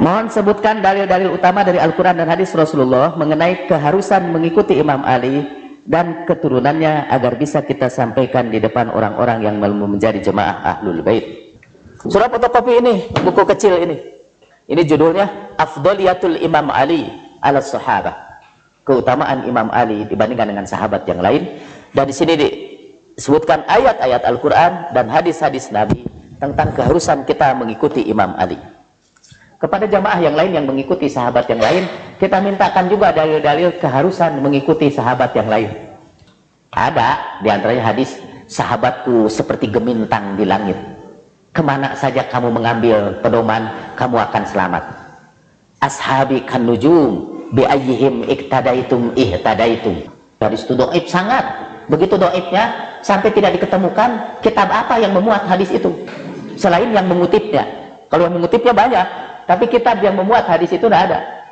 Mohon sebutkan dalil-dalil utama dari Al-Quran dan hadis Rasulullah mengenai keharusan mengikuti Imam Ali dan keturunannya agar bisa kita sampaikan di depan orang-orang yang mau menjadi jemaah Ahlul Bait. Surah fotokopi ini, buku kecil ini. Ini judulnya Afdaliyatul Imam Ali ala Sahabah. Keutamaan Imam Ali dibandingkan dengan sahabat yang lain. Dan di sini disebutkan ayat-ayat Al-Quran dan hadis-hadis Nabi tentang keharusan kita mengikuti Imam Ali. Kepada jamaah yang lain yang mengikuti sahabat yang lain, kita mintakan juga dalil-dalil keharusan mengikuti sahabat yang lain. Ada di antaranya hadis, sahabatku seperti gemintang di langit. Kemana saja kamu mengambil pedoman, kamu akan selamat. Ashabi kan nujum, bi'ayyihim iktadaitum ihtadaitum. Hadis itu doib sangat. Begitu doibnya, sampai tidak diketemukan kitab apa yang memuat hadis itu. Selain yang mengutipnya. Kalau yang mengutipnya banyak, tapi kitab yang memuat hadis itu tidak ada.